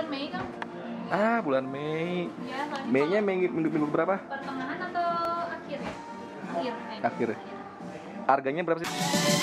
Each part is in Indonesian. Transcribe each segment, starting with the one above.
Mei kan? Bulan Mei. Ya, Mei-nya minggu berapa? pertengahan atau akhir ya? Akhir. Harganya berapa sih?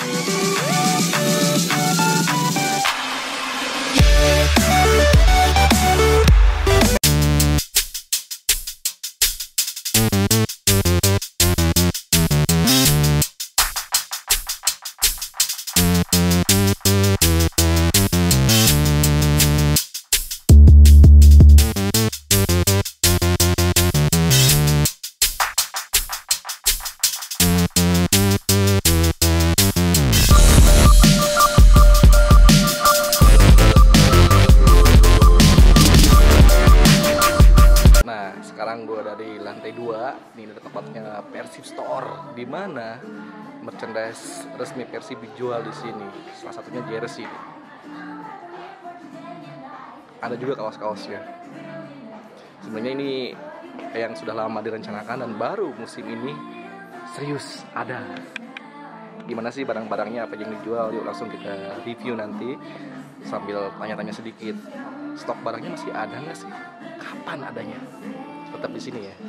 Sekarang gue ada di lantai 2. Ini ada tempatnya Persib Store, di mana merchandise resmi Persib dijual di sini. Salah satunya jersey. Ada juga kaos-kaosnya. Sebenarnya ini yang sudah lama direncanakan dan baru musim ini serius ada. Gimana sih barang-barangnya, apa yang dijual? Yuk langsung kita review nanti sambil tanya-tanya sedikit. Stok barangnya masih ada nggak sih? Kapan adanya? Tetap di sini ya.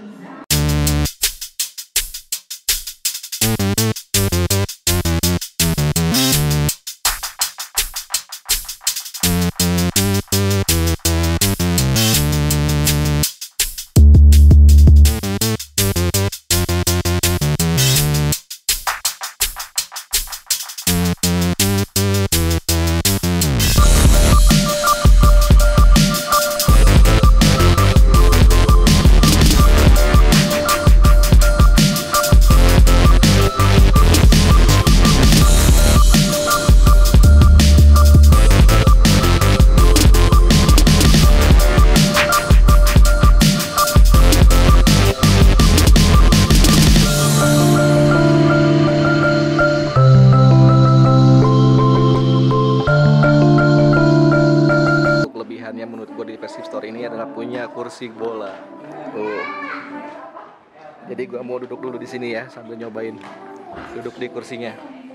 Menurut gue di Persib Store ini adalah punya kursi bola. Jadi gue mau duduk dulu di sini ya sambil nyobain duduk di kursinya.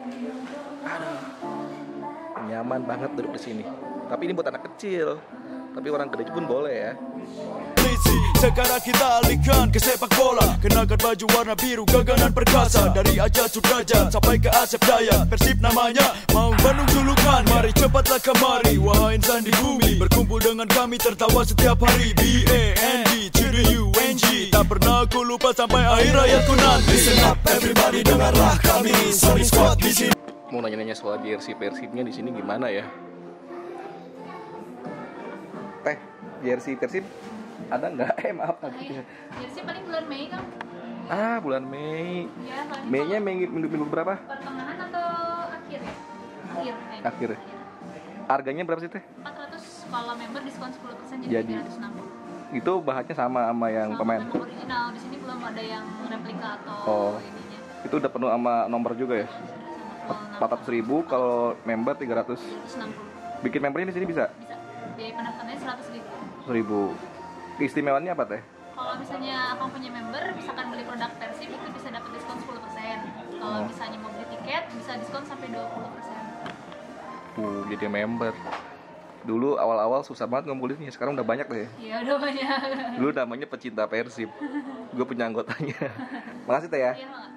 Nyaman banget duduk di sini. Tapi ini buat anak kecil. Tapi orang gede pun boleh ya. Sekarang kita alihkan ke sepak bola. Kenakan baju warna biru gaganan perkasa. Dari Aja Sudrajat sampai ke Asep Dayat, Persib namanya, Maung Bandung julukan. Mari cepatlah kemari, wahai insan di bumi. Berkumpul dengan kami tertawa setiap hari. BAND to the UNG. Tak pernah aku lupa sampai akhir hayatku nanti. Listen up everybody, dengarlah kami Sony Squad di sini. Mau nanya-nanya soal jersey Persibnya di sini gimana ya? Jersey Persib ada nggak? Maaf tadi. Jersey paling bulan Mei kan? Bulan Mei. Ya, Mei-nya minggu berapa? pertengahan atau akhir ya? Akhir. Harganya berapa sih teh? 400, kalau member diskon 10% Jadi 360. itu bahannya sama yang pemain. Sama original, di sini belum ada yang replika atau ininya. Itu udah penuh sama nomor juga ya? 400.000, kalau member 300. 360. Bikin membernya di sini bisa? Bisa. Biaya pendaftarannya 100.000. 1.000. Keistimewaannya apa teh? Kalau misalnya abang punya member, misalkan beli produk Persib itu bisa dapat diskon 10%. Kalau misalnya mau beli tiket, bisa diskon sampai 20%. Jadi member. Dulu awal-awal susah banget ngumpulinnya, sekarang udah banyak deh. Iya, udah banyak. Dulu namanya pecinta Persib. Gue punya anggotanya. Makasih teh ya. Iya banget.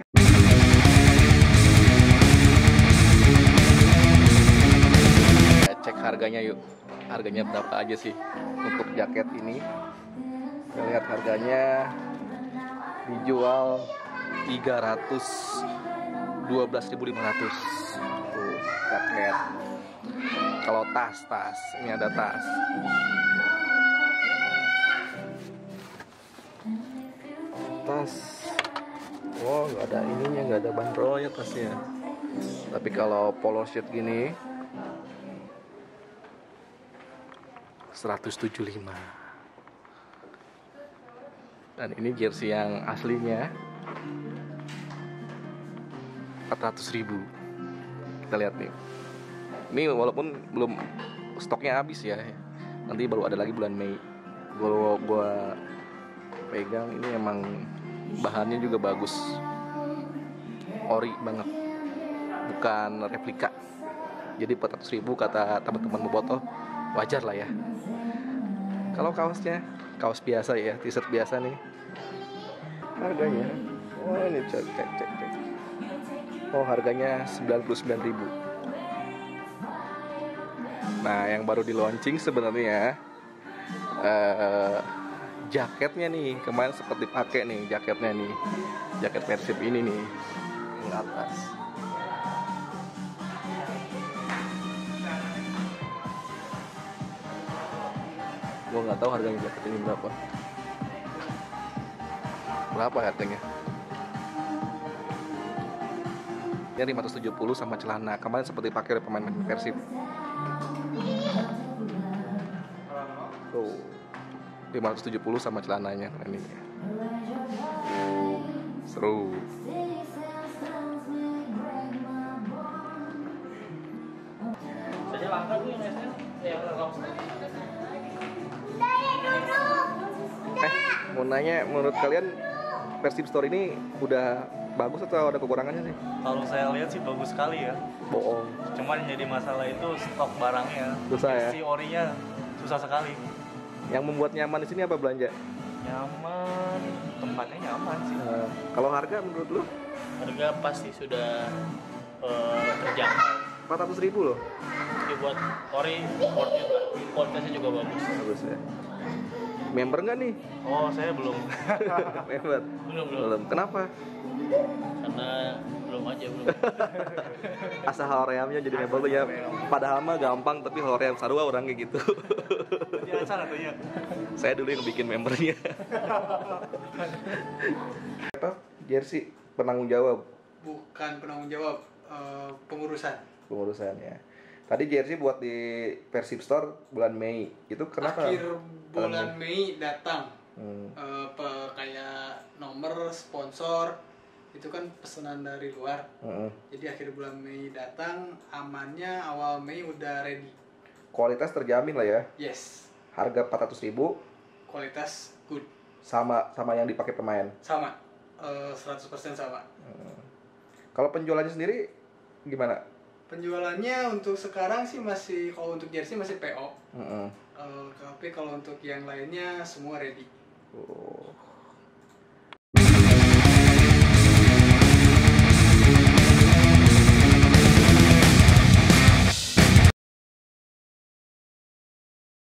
Cek harganya yuk. Harganya berapa aja sih untuk jaket ini? Kita lihat harganya dijual 312.500. Tuh, jaket. Kalau tas, ini ada tas. Tas. Wow, nggak ada ininya, nggak ada bandrolnya tasnya. Tapi kalau polo shirt gini 175. Dan ini jersey yang aslinya 400.000. Kita lihat nih. Ini walaupun belum stoknya habis ya. Nanti baru ada lagi bulan Mei. Gua pegang ini emang bahannya juga bagus. Ori banget. Bukan replika. Jadi 400.000 kata teman-teman bobotoh wajar lah ya. Kalau kaosnya, kaos biasa ya, t-shirt biasa nih. Harganya, oh ini cek. Oh harganya 99.000. Nah yang baru di launching sebenarnya jaketnya nih, kemarin sempat dipakai nih jaketnya nih, jaket Persib ini nih yang atas. Gue nggak tahu harganya jaket ini berapa. Berapa harganya? Ini 570 sama celana. Kemarin seperti pakai oleh pemain Persib. Tuh. 570 sama celananya ini. Seru. Saja langka tuh yang SM. Mau nanya, menurut kalian Persib Store ini udah bagus atau ada kekurangannya sih? Kalau saya lihat sih bagus sekali ya. Bohong. Cuman yang jadi masalah itu stok barangnya. Susah ya? Si orinya susah sekali. Yang membuat nyaman di sini apa belanja? Nyaman, tempatnya nyaman sih. Kalau harga menurut lu? Harga pasti sudah terjangkau. 400.000 loh. Jadi buat ori worth it lah. Kualitasnya juga bagus. Bagus ya. Member nggak nih? Oh, saya belum. Member? Belum. Kenapa? Karena belum. Asa haloreamnya jadi member lu ya. Padahal mah gampang tapi haloream sarua orangnya gitu. Di acara tuh ya. Saya dulu yang bikin membernya. Apa? Jersey penanggung jawab. Bukan penanggung jawab, Pengurusan ya. Tadi jersey buat di Persib Store bulan Mei. Itu kenapa? akhir bulan Mei datang Hmm. kayak nomor sponsor itu kan pesanan dari luar. Mm-mm. Jadi akhir bulan Mei datang, amannya awal Mei udah ready. Kualitas terjamin lah ya. Yes, Harga 400.000 kualitas good, sama yang dipakai pemain. sama 100% sama. Kalau penjualannya sendiri gimana? Penjualannya untuk sekarang sih masih, kalau untuk jersey masih PO. Mm-mm. Tapi kalau untuk yang lainnya semua ready. Oh.